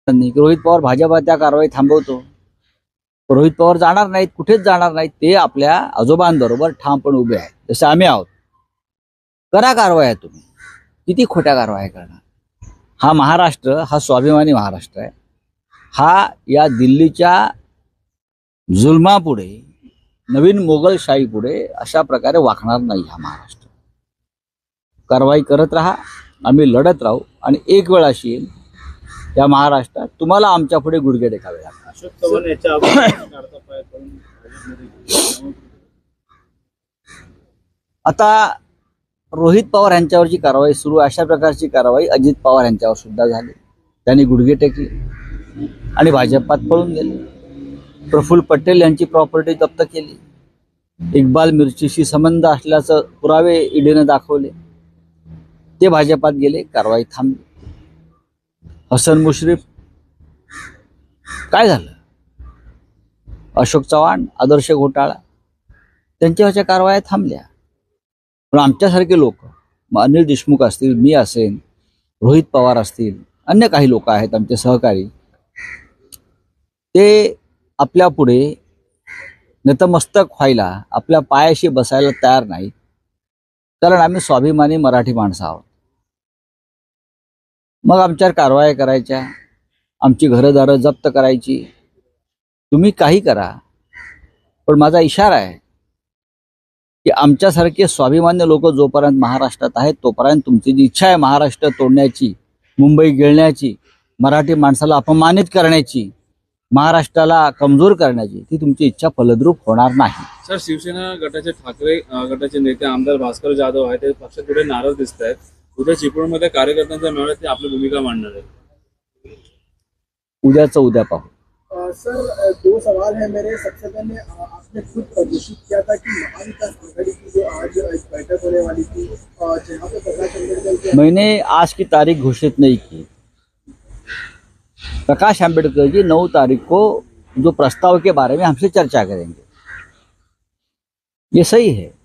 नाही की रोहित पवार भाजपा त्या कारवाई थांबवतो. रोहित पवार जाणार नाहीत, कुठेच जाणार नाहीत. ते आपल्या आजोबांबरोबर ठामपणे उभे आहेत, जसं आम्ही आहोत. करा कारवाया तुम्ही, किती खोट्या कारवाया करणार. हा महाराष्ट्र हा स्वाभिमानी महाराष्ट्र आहे. हा या दिल्लीच्या जुलमापुढे, नवीन मोगलशाहीपुढे अशा प्रकारे वाकणार नाही हा महाराष्ट्र. कारवाई करत राहा, आम्ही लढत राहू. आणि एक वेळ अशी येईल या महाराष्ट्रात तुम्हाला आमच्या पुढे गुडघे टेकावे लागतात. अशोक चव्हाण याच्या आता रोहित पवार यांच्यावरची कारवाई सुरू, अशा प्रकारची कारवाई अजित पवार यांच्यावर सुद्धा झाली. त्यांनी गुडघे टेकले आणि भाजपात पळून गेले. प्रफुल्ल पटेल यांची प्रॉपर्टी जप्त केली. इक्बाल मिर्चीशी संबंध असल्याचं पुरावे ईडीने दाखवले. ते भाजपात गेले, कारवाई थांबली. हसन मुश्रीफ काय झालं? अशोक चव्हाण आदर्श घोटाळा, त्यांच्यावरच्या कारवाया थांबल्या. पण आमच्यासारखे लोक, अनिल देशमुख असतील, मी असेन, रोहित पवार असतील, अन्य काही लोक आहेत आमचे सहकारी, ते आपल्या पुढे नतमस्तक व्हायला, आपल्या पायाशी बसायला तयार नाही. कारण आम्ही स्वाभिमानी मराठी माणसं आहोत. मग आमच्यावर कारवाया करायच्या, आमची घरदारं जप्त करायची. तुम्ही काही करा, पण माझा इशारा आहे की आमच्यासारखे स्वाभिमान्य लोक जोपर्यंत महाराष्ट्रात आहेत, तोपर्यंत तुमची जी इच्छा आहे महाराष्ट्र तोडण्याची, मुंबई गिळण्याची, मराठी माणसाला अपमानित करण्याची, महाराष्ट्राला कमजोर करण्याची, ती तुमची इच्छा फलद्रूप होणार नाही. सर, शिवसेना गटाचे ठाकरे गटाचे नेते आमदार भास्कर जाधव आहेत, ते पक्षापुढे नाराज दिसत आहेत. उद्या चिपळूणमध्ये कार्यकर्त्यांचा मेळाव्यात ते आपली भूमिका मांडणार आहे. उद्याचं उद्या पाहू. सर, दो सवाल है मेरे. सबसे पहले आपने खुद घोषित किया था कि महाविकास आघाड़ी की जो आज एक बैठक होने वाली थी, जहाँ पे प्रकाश आंबेडकर, मैंने आज की तारीख घोषित नहीं की. प्रकाश आंबेडकर जी 9 तारीख को जो प्रस्ताव के बारे में हमसे चर्चा करेंगे, ये सही है.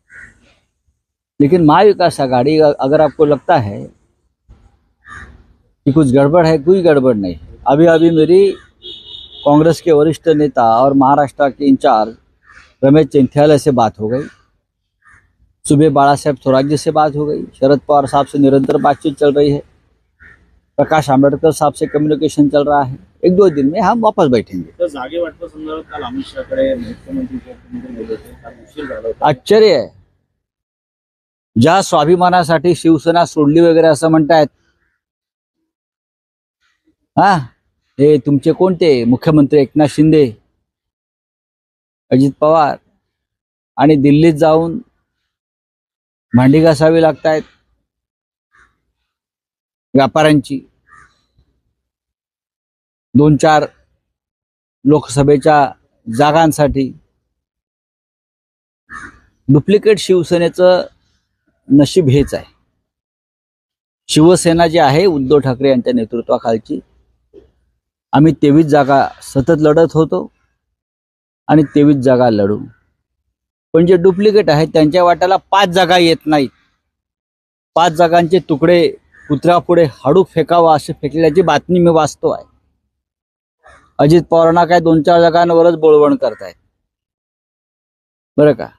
लेकिन महाविकास आघाड़ी, अगर आपको लगता है कि कुछ गड़बड़ है, कोई गड़बड़ नहीं. अभी अभी मेरी कांग्रेस के वरिष्ठ नेता और महाराष्ट्र के इंचार्ज रमेश चंथियाला से बात हो गई. सुबह बाला साहब थोराट जी से बात हो गई. शरद पवार साहब से निरंतर बातचीत चल रही है. प्रकाश आंबेडकर साहब से कम्युनिकेशन चल रहा है. 1-2 दिन में हम वापस बैठेंगे. तर जागे वाटपासंदर्भात काल अमित शहाकडे मुख्यमंत्री गेले होते, काल उशीर झाला होता. आश्चर्य आहे, ज्या स्वाभिमानासाठी शिवसेना सोडली वगैरे असं म्हणतायत, हा, हे तुमचे कोणते मुख्यमंत्री एकनाथ शिंदे, अजित पवार, आणि दिल्लीत जाऊन भांडी घासावी लागतायत व्यापाऱ्यांची. 2-4 लोकसभेच्या जागांसाठी डुप्लिकेट शिवसेनेचं नशीब हेच आहे. शिवसेना जी आहे उद्धव ठाकरे यांच्या नेतृत्वाखालची, आम्ही 23 जागा सतत लढत होतो आणि 23 जागा लढू. पण जे डुप्लिकेट आहेत त्यांच्या वाट्याला 5 जागा येत नाहीत. 5 जागांचे तुकडे कुत्र्यापुढे हाडू फेकावा असे फेकल्याची बातमी मी वाचतो आहे. अजित पवारांना काय 2-4 जागांवरच बोळवण करतायत बरं का.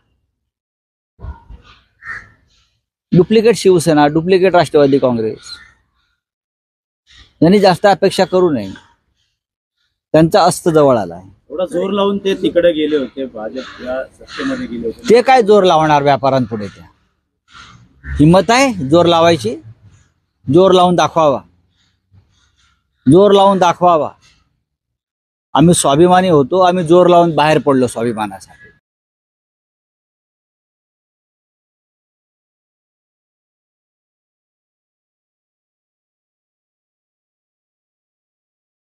डुप्लिकेट शिवसेना, डुप्लिकेट राष्ट्रवादी काँग्रेस यांनी जास्त अपेक्षा करू नये. त्यांचा अस्त जवळ आलाय. थोडा जोर लावून ते तिकडे गेले होते, भाजप या सत्तेमध्ये गेले होते. ते काय जोर लावणार व्यापाऱ्यांपुढे? त्या हिंमत आहे जोर लावायची? जोर लावून दाखवावा, जोर लावून दाखवावा. आम्ही स्वाभिमानी होतो, आम्ही जोर लावून बाहेर पडलो स्वाभिमानासाठी.